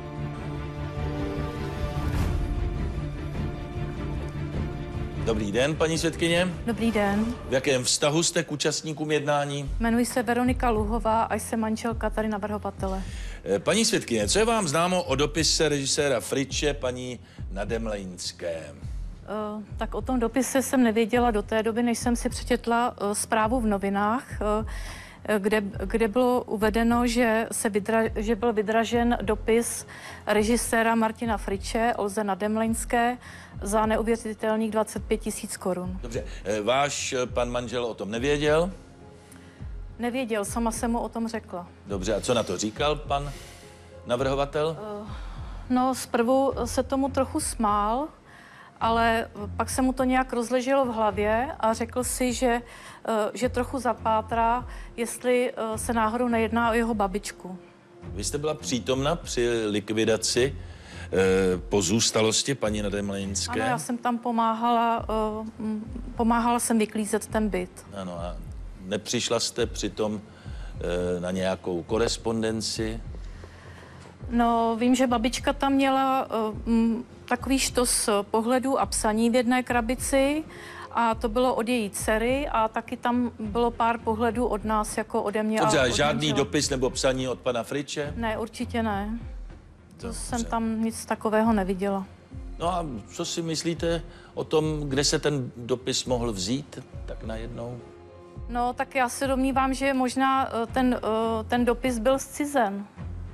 Dobrý den, paní svědkyně. Dobrý den. V jakém vztahu jste k účastníkům jednání? Jmenuji se Veronika Luhová a jsem manželka tady navrhovatele. Paní svědkyně, co je vám známo o dopise režiséra Friče paní Nademlejnské? Uh, tak o tom dopise jsem nevěděla do té doby, než jsem si přečetla uh, zprávu v novinách, uh, kde, kde bylo uvedeno, že, se vydra, že byl vydražen dopis režiséra Martina Friče, Olze Nademlejnské, za neuvěřitelných dvacet pět tisíc korun. Dobře, váš pan manžel o tom nevěděl? Nevěděl, sama jsem mu o tom řekla. Dobře, a co na to říkal pan navrhovatel? Uh, no, zprvu se tomu trochu smál, ale pak se mu to nějak rozleželo v hlavě a řekl si, že, že trochu zapátrá, jestli se náhodou nejedná o jeho babičku. Vy jste byla přítomna při likvidaci e, pozůstalosti paní Nademlejnské? Ano, já jsem tam pomáhala, pomáhala jsem vyklízet ten byt. Ano, a nepřišla jste přitom e, na nějakou korespondenci? No, vím, že babička tam měla uh, takový štos pohledů a psaní v jedné krabici a to bylo od její dcery a taky tam bylo pár pohledů od nás, jako ode mě. Dobře, a ale od žádný manžela. dopis nebo psaní od pana Friče? Ne, určitě ne. To Dobře. jsem tam nic takového neviděla. No a co si myslíte o tom, kde se ten dopis mohl vzít, tak najednou? No, tak já se domnívám, že možná uh, ten, uh, ten dopis byl zcizen.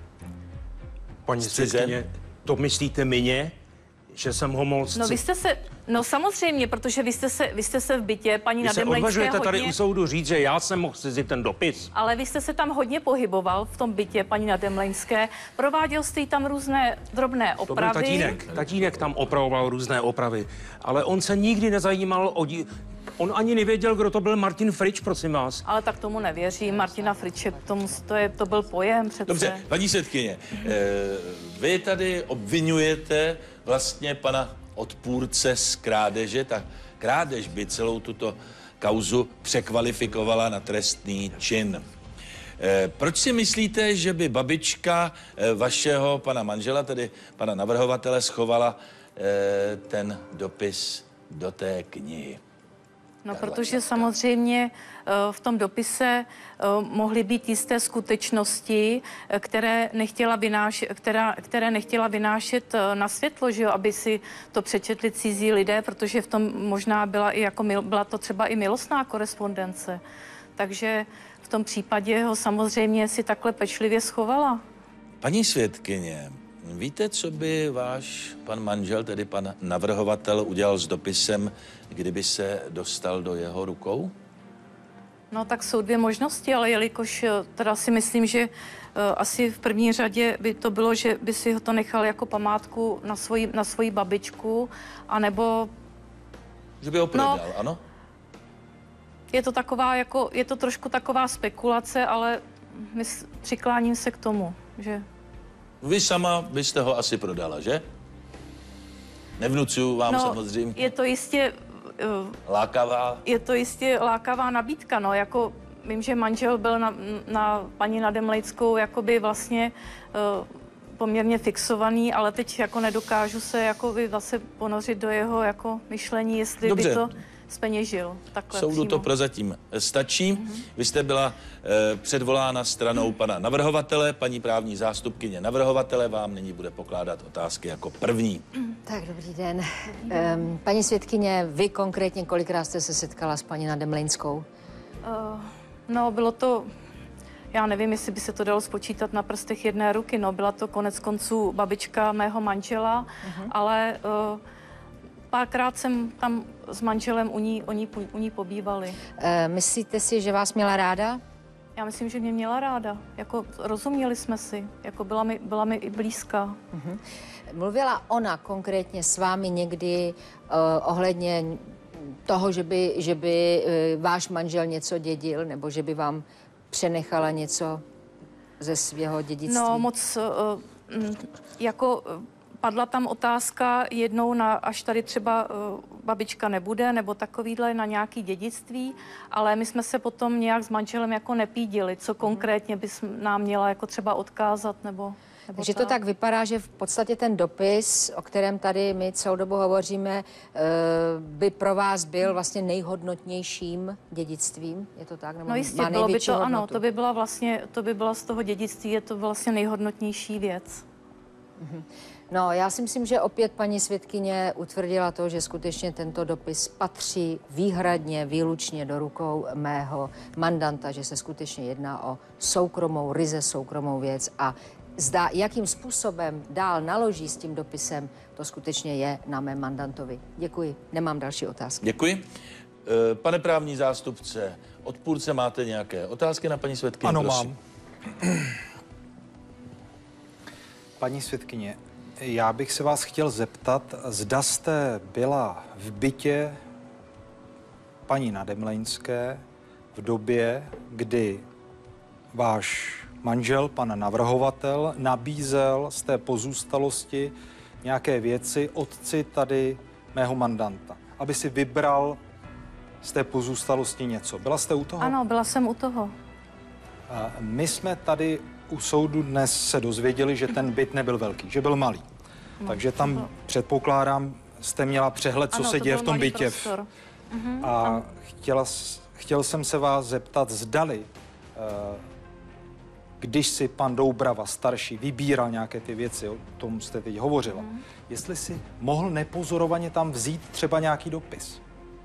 Paní svědkyně, to myslíte mě, že jsem ho moc... No vy jste se, no samozřejmě, protože vy jste se, vy jste se v bytě paní Vy se Nademlejské odvažujete hodně... tady u soudu říct, že já jsem mohl cizit ten dopis? Ale vy jste se tam hodně pohyboval v tom bytě paní Nademlejské. Prováděl jste jí tam různé drobné To byl opravy. tatínek. Tatínek tam opravoval různé opravy. Ale on se nikdy nezajímal o... Dí... On ani nevěděl, kdo to byl Martin Frič, prosím vás. Ale tak tomu nevěřím. Martina Friče, tomu, to, je, to byl pojem přece. Dobře, paní svědkyně, e, vy tady obvinujete vlastně pana odpůrce z krádeže, tak krádež by celou tuto kauzu překvalifikovala na trestný čin. E, proč si myslíte, že by babička e, vašeho pana manžela, tedy pana navrhovatele, schovala e, ten dopis do té knihy? No, protože samozřejmě v tom dopise mohly být jisté skutečnosti, které nechtěla, vynáš, která, které nechtěla vynášet na světlo, že jo, aby si to přečetli cizí lidé, protože v tom možná byla, i jako, byla to třeba i milostná korespondence. Takže v tom případě ho samozřejmě si takhle pečlivě schovala. Paní svědkyně, víte, co by váš pan manžel, tedy pan navrhovatel, udělal s dopisem, kdyby se dostal do jeho rukou? No tak jsou dvě možnosti, ale jelikož teda si myslím, že uh, asi v první řadě by to bylo, že by si ho to nechal jako památku na svoji, na svoji babičku, anebo... Že by ho prodal, no, ano? Je to taková jako, je to trošku taková spekulace, ale mys, přikláním se k tomu, že... Vy sama byste ho asi prodala, že? Nevnucuju vám no, samozřejmě. Je to jistě... Uh, lákavá? Je to jistě lákavá nabídka, no, jako vím, že manžel byl na, na paní Nademlejskou jakoby vlastně uh, poměrně fixovaný, ale teď jako nedokážu se jakoby zase ponořit do jeho jako myšlení, jestli Dobře. by to zpeněžil. Takhle Soudu přímo. to prozatím stačí. Mm-hmm. Vy jste byla eh, předvolána stranou pana navrhovatele, paní právní zástupkyně navrhovatele vám nyní bude pokládat otázky jako první. Tak, dobrý den. Dobrý den. Um, paní svědkyně, vy konkrétně kolikrát jste se setkala s paní Nademlejskou? Uh, no, bylo to, já nevím, jestli by se to dalo spočítat na prstech jedné ruky, no, byla to konec konců babička mého manžela, uh-huh. ale uh, párkrát jsem tam s manželem u ní, u ní, u ní pobývali. E, myslíte si, že vás měla ráda? Já myslím, že mě měla ráda. Jako rozuměli jsme si. Jako byla mi, byla mi i blízká. Mm-hmm. Mluvila ona konkrétně s vámi někdy uh, ohledně toho, že by, že by uh, váš manžel něco dědil, nebo že by vám přenechala něco ze svého dědictví? No moc, uh, jako... Uh, Padla tam otázka jednou, na, až tady třeba uh, babička nebude, nebo takovýhle na nějaký dědictví, ale my jsme se potom nějak s manželem jako nepídili, co konkrétně bys nám měla jako třeba odkázat, nebo... nebo Takže to tak vypadá, že v podstatě ten dopis, o kterém tady my celou dobu hovoříme, by pro vás byl vlastně nejhodnotnějším dědictvím, je to tak? Nebo no jistě, má bylo by to, hodnotu? ano, to by byla vlastně, to by byla z toho dědictví, je to vlastně nejhodnotnější věc. Mhm. No, já si myslím, že opět paní svědkyně utvrdila to, že skutečně tento dopis patří výhradně, výlučně do rukou mého mandanta, že se skutečně jedná o soukromou, ryze soukromou věc a zdá, jakým způsobem dál naloží s tím dopisem, to skutečně je na mém mandantovi. Děkuji, nemám další otázky. Děkuji. Pane právní zástupce, odpůrce, máte nějaké otázky na paní svědkyni? Ano, prosím. mám. Paní svědkyně, Já bych se vás chtěl zeptat, zda jste byla v bytě paní Nademlejnské v době, kdy váš manžel, pan navrhovatel, nabízel z té pozůstalosti nějaké věci otci tady mého mandanta, aby si vybral z té pozůstalosti něco. Byla jste u toho? Ano, byla jsem u toho. My jsme tady u soudu dnes se dozvěděli, že ten byt nebyl velký, že byl malý. No, Takže tam bylo... předpokládám, jste měla přehled, co ano, se to děje v tom bytě. Prostor. Mhm, A chtěla, chtěl jsem se vás zeptat, zdali, když si pan Doubrava starší vybíral nějaké ty věci, o tom jste teď hovořila, mhm. jestli si mohl nepozorovaně tam vzít třeba nějaký dopis.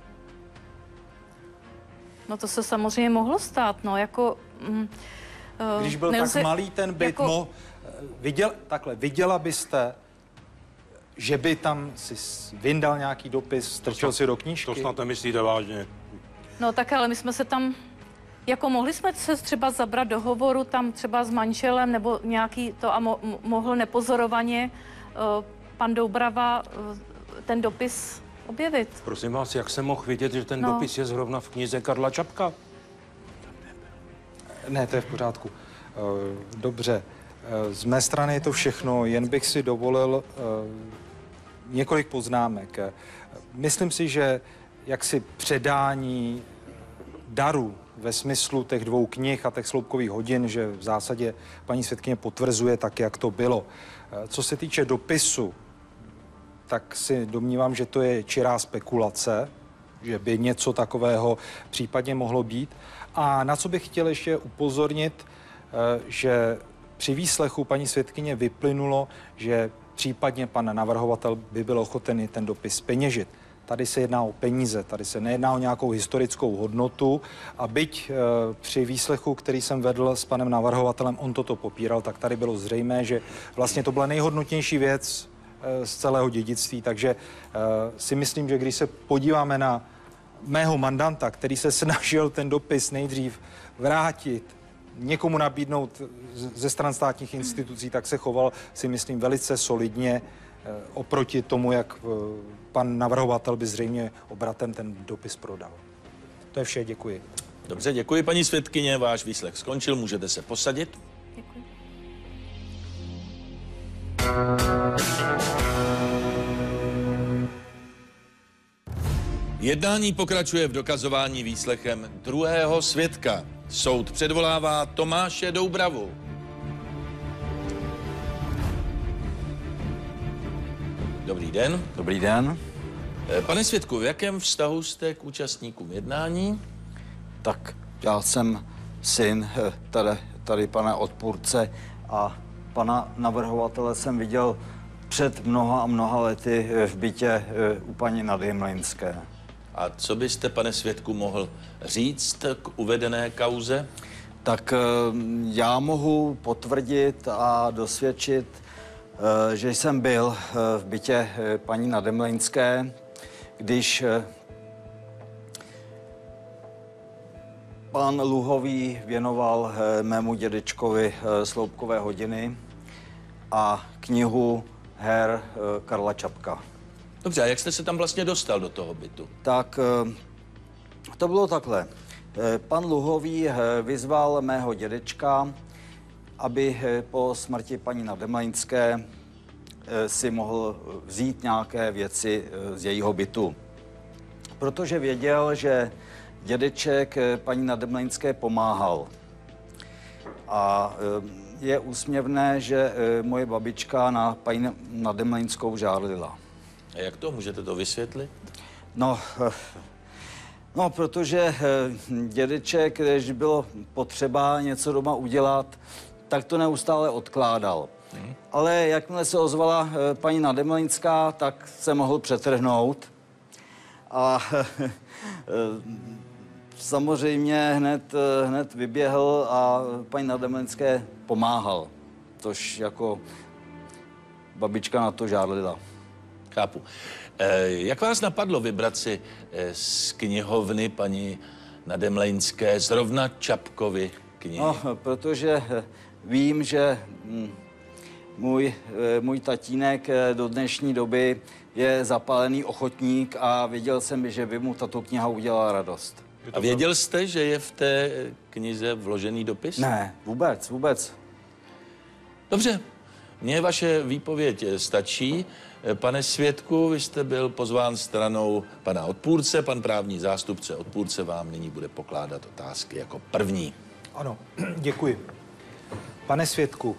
No to se samozřejmě mohlo stát, no, jako... Mm, Když byl nelze, tak malý ten byt, jako... mo, viděl, takhle, viděla byste, že by tam si vyndal nějaký dopis, strčil si do knížky? To snad nemyslíte vážně. No tak ale my jsme se tam, jako mohli jsme se třeba zabrat do hovoru tam třeba s manželem nebo nějaký to a mo, mohl nepozorovaně uh, pan Doubrava uh, ten dopis objevit. Prosím vás, jak jsem mohl vidět, že ten no. dopis je zrovna v knize Karla Čapka? Ne, to je v pořádku. Dobře, z mé strany je to všechno, jen bych si dovolil několik poznámek. Myslím si, že jaksi předání daru ve smyslu těch dvou knih a těch sloupkových hodin, že v zásadě paní svědkyně potvrzuje tak, jak to bylo. Co se týče dopisu, tak si domnívám, že to je čirá spekulace, že by něco takového případně mohlo být. A na co bych chtěl ještě upozornit, že při výslechu paní svědkyně vyplynulo, že případně pan navrhovatel by byl ochoten ten dopis peněžit. Tady se jedná o peníze, tady se nejedná o nějakou historickou hodnotu a byť e, při výslechu, který jsem vedl s panem navrhovatelem, on toto popíral, tak tady bylo zřejmé, že vlastně to byla nejhodnotnější věc e, z celého dědictví, takže e, si myslím, že když se podíváme na mého mandanta, který se snažil ten dopis nejdřív vrátit, někomu nabídnout ze stran státních institucí, tak se choval, si myslím, velice solidně oproti tomu, jak pan navrhovatel by zřejmě obratem ten dopis prodal. To je vše, děkuji. Dobře, děkuji paní svědkyně, váš výslech skončil, můžete se posadit. Děkuji. Jednání pokračuje v dokazování výslechem druhého svědka. Soud předvolává Tomáše Doubravu. Dobrý den. Dobrý den. Pane svědku, v jakém vztahu jste k účastníkům jednání? Tak já jsem syn tady, tady pana odpůrce a pana navrhovatele jsem viděl před mnoha a mnoha lety v bytě u paní Nadejmlejnské. A co byste, pane svědku, mohl říct k uvedené kauze? Tak já mohu potvrdit a dosvědčit, že jsem byl v bytě paní Nademlejnské, když pan Luhový věnoval mému dědečkovi sloupkové hodiny a knihu her Karla Čapka. Dobře, a jak jste se tam vlastně dostal do toho bytu? Tak to bylo takhle. Pan Luhový vyzval mého dědečka, aby po smrti paní Nademlejnské si mohl vzít nějaké věci z jejího bytu. Protože věděl, že dědeček paní Nademlejnské pomáhal. A je úsměvné, že moje babička na paní Nademlejnskou žárlila. A jak to? Můžete to vysvětlit? No, no, protože dědeček, když bylo potřeba něco doma udělat, tak to neustále odkládal. Hmm. Ale jakmile se ozvala paní Nademlejnská, tak se mohl přetrhnout. A samozřejmě hned, hned vyběhl a paní Nademlejnské pomáhal. Tož jako babička na to žárlila. Chápu. E, jak vás napadlo vybrat si e, z knihovny paní Nademlejnské zrovna Čapkovy knihy? No, protože vím, že hm, můj, můj tatínek do dnešní doby je zapálený ochotník a věděl jsem, že by mu tato kniha udělala radost. A věděl jste, že je v té knize vložený dopis? Ne, vůbec, vůbec. Dobře, mně vaše výpověď stačí. Pane svědku, vy jste byl pozván stranou pana odpůrce. Pan právní zástupce odpůrce vám nyní bude pokládat otázky jako první. Ano, děkuji. Pane svědku,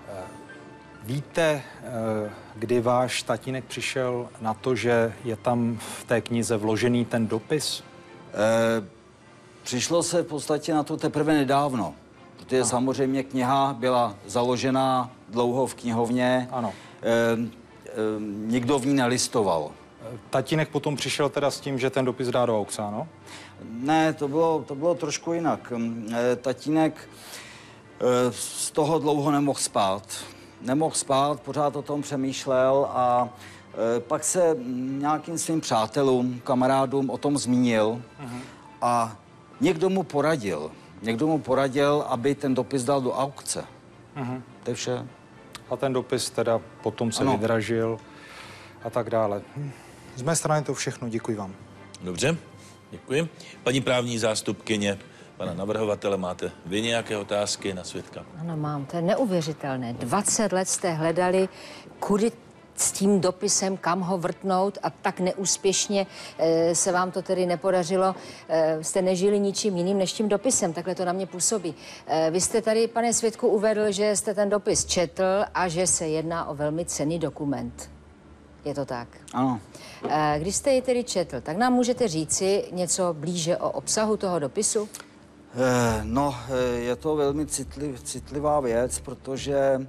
víte, kdy váš tatínek přišel na to, že je tam v té knize vložený ten dopis? E, přišlo se v podstatě na to teprve nedávno, protože ano. samozřejmě kniha byla založená dlouho v knihovně. Ano. E, e, nikdo v ní nelistoval. Tatínek potom přišel teda s tím, že ten dopis dá do aukce, ano? Ne, to bylo, to bylo trošku jinak. E, tatínek e, z toho dlouho nemohl spát. Nemohl spát, pořád o tom přemýšlel a e, pak se nějakým svým přátelům, kamarádům o tom zmínil uh-huh. a někdo mu poradil. Někdo mu poradil, aby ten dopis dal do aukce. Uh-huh. To je vše. A ten dopis teda potom se ano. vydražil a tak dále. Z mé strany to všechno, děkuji vám. Dobře, děkuji. Paní právní zástupkyně pana navrhovatele, máte vy nějaké otázky na svědka? Ano, mám. To je neuvěřitelné. dvacet let jste hledali, kudy s tím dopisem, kam ho vrtnout a tak neúspěšně e, se vám to tedy nepodařilo. E, jste nežili ničím jiným než tím dopisem, takhle to na mě působí. E, vy jste tady, pane svědku, uvedl, že jste ten dopis četl a že se jedná o velmi cenný dokument. Je to tak? Ano. E, když jste ji tedy četl, tak nám můžete říci něco blíže o obsahu toho dopisu? E, no, je to velmi citliv, citlivá věc, protože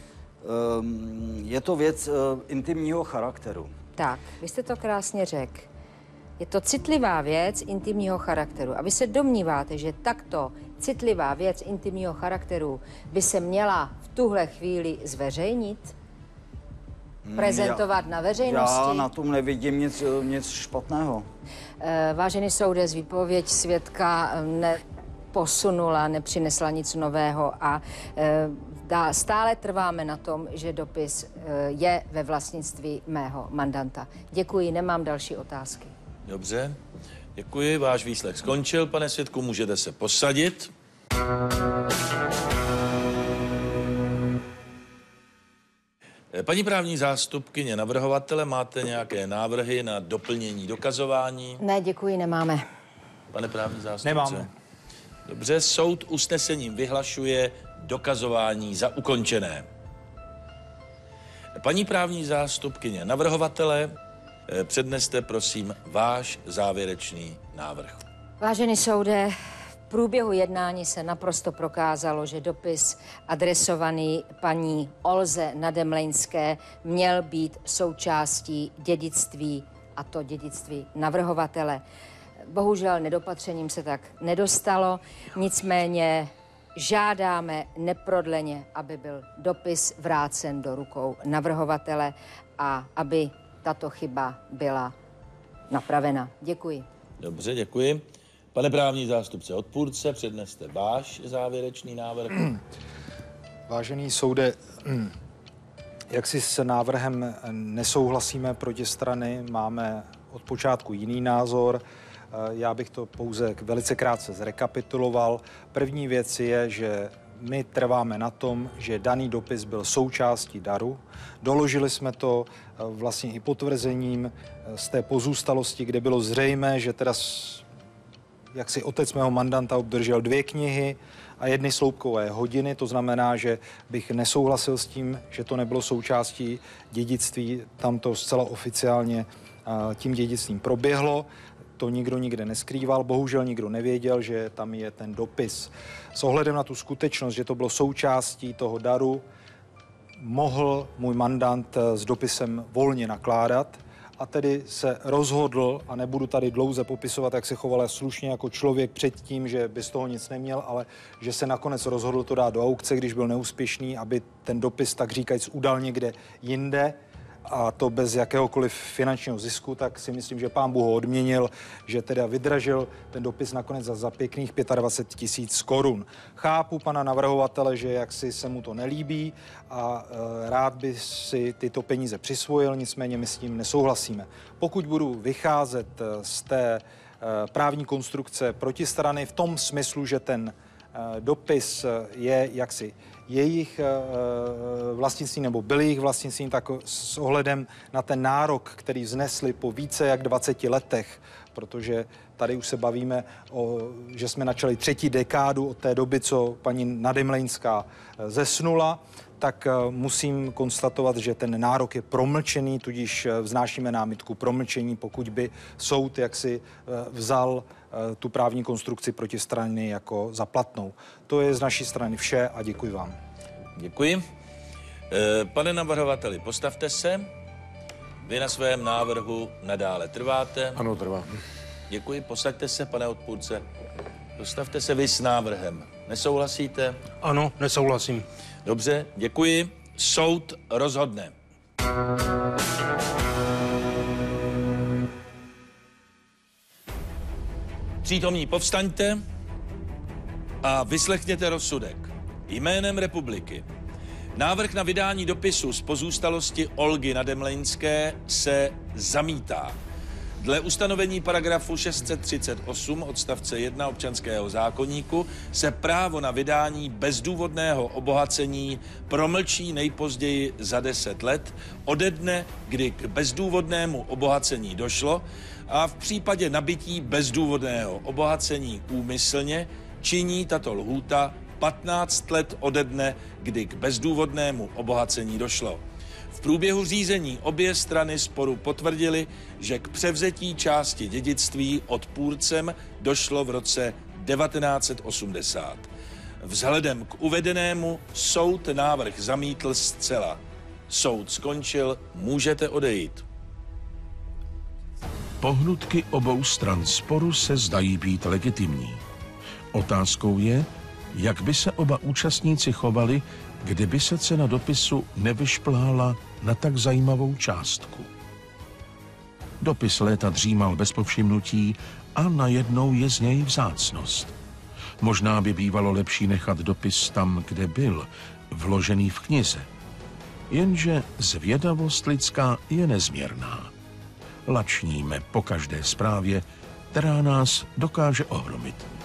je to věc intimního charakteru. Tak, vy jste to krásně řekl. Je to citlivá věc intimního charakteru. A vy se domníváte, že takto citlivá věc intimního charakteru by se měla v tuhle chvíli zveřejnit? Prezentovat já, na veřejnosti? Já na tom nevidím nic, nic špatného. E, vážený soude, z výpověď svědka neposunula, nepřinesla nic nového a e, dá, stále trváme na tom, že dopis e, je ve vlastnictví mého mandanta. Děkuji, nemám další otázky. Dobře, děkuji, váš výslech skončil, pane svědku, můžete se posadit. Paní právní zástupkyně navrhovatele, máte nějaké návrhy na doplnění dokazování? Ne, děkuji, nemáme. Pane právní zástupce? Nemáme. Dobře, soud usnesením vyhlašuje dokazování za ukončené. Paní právní zástupkyně navrhovatele, předneste prosím váš závěrečný návrh. Vážený soude, v průběhu jednání se naprosto prokázalo, že dopis adresovaný paní Olze Nademlejnské měl být součástí dědictví, a to dědictví navrhovatele. Bohužel nedopatřením se tak nedostalo, nicméně žádáme neprodleně, aby byl dopis vrácen do rukou navrhovatele a aby tato chyba byla napravena. Děkuji. Dobře, děkuji. Pane právní zástupce odpůrce, předneste váš závěrečný návrh. Vážený soude, jak si s návrhem nesouhlasíme protistrany, máme od počátku jiný názor. Já bych to pouze velice krátce zrekapituloval. První věc je, že my trváme na tom, že daný dopis byl součástí daru. Doložili jsme to vlastně i potvrzením z té pozůstalosti, kde bylo zřejmé, že teda jak si otec mého mandanta obdržel dvě knihy a jedny sloupkové hodiny, to znamená, že bych nesouhlasil s tím, že to nebylo součástí dědictví, tam to zcela oficiálně tím dědictvím proběhlo. To nikdo nikde neskrýval, bohužel nikdo nevěděl, že tam je ten dopis. S ohledem na tu skutečnost, že to bylo součástí toho daru, mohl můj mandant s dopisem volně nakládat a tedy se rozhodl, a nebudu tady dlouze popisovat, jak se choval slušně jako člověk předtím, že by z toho nic neměl, ale že se nakonec rozhodl to dát do aukce, když byl neúspěšný, aby ten dopis, tak říkajíc, udal někde jinde. a to bez jakéhokoliv finančního zisku, tak si myslím, že pán Bůh ho odměnil, že teda vydražil ten dopis nakonec za, za pěkných dvacet pět tisíc korun. Chápu pana navrhovatele, že jaksi se mu to nelíbí a e, rád by si tyto peníze přisvojil, nicméně my s tím nesouhlasíme. Pokud budu vycházet z té e, právní konstrukce protistrany v tom smyslu, že ten e, dopis je jaksi jejich vlastnictví nebo byl jejich vlastnictvím, tak s ohledem na ten nárok, který vznesli po více jak dvaceti letech, protože tady už se bavíme, o, že jsme načali třetí dekádu od té doby, co paní Nadimleinská zesnula, tak musím konstatovat, že ten nárok je promlčený, tudíž vznášíme námitku promlčení, pokud by soud jaksi vzal tu právní konstrukci protistrany jako za platnou. To je z naší strany vše a děkuji vám. Děkuji. Pane navrhovateli, postavte se. Vy na svém návrhu nadále trváte. Ano, trvá. Děkuji. Posaďte se, pane odpůrce. Postavte se vy s návrhem. Nesouhlasíte? Ano, nesouhlasím. Dobře, děkuji. Soud rozhodne. Přítomní, povstaňte a vyslechněte rozsudek. Jménem republiky. Návrh na vydání dopisu z pozůstalosti Olgy Nademleinské se zamítá. Dle ustanovení paragrafu šest set třicet osm odstavce jedna občanského zákoníku se právo na vydání bezdůvodného obohacení promlčí nejpozději za deset let ode dne, kdy k bezdůvodnému obohacení došlo, a v případě nabytí bezdůvodného obohacení úmyslně činí tato lhůta patnáct let ode dne, kdy k bezdůvodnému obohacení došlo. V průběhu řízení obě strany sporu potvrdily, že k převzetí části dědictví odpůrcem došlo v roce devatenáct set osmdesát. Vzhledem k uvedenému soud návrh zamítl zcela. Soud skončil, můžete odejít. Pohnutky obou stran sporu se zdají být legitimní. Otázkou je, jak by se oba účastníci chovali, kdyby se cena dopisu nevyšplhala na tak zajímavou částku. Dopis léta dřímal bez povšimnutí a najednou je z něj vzácnost. Možná by bývalo lepší nechat dopis tam, kde byl, vložený v knize. Jenže zvědavost lidská je nezměrná. Lačníme po každé zprávě, která nás dokáže ohromit.